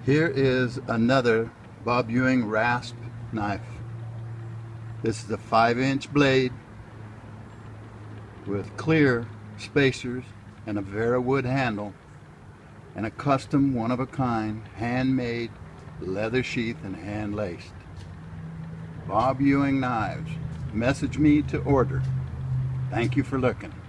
Here is another Bob Ewing rasp knife. This is a 5-inch blade with clear spacers and a Vera wood handle and a custom one-of-a-kind handmade leather sheath and hand laced. Bob Ewing Knives. Message me to order. Thank you for looking.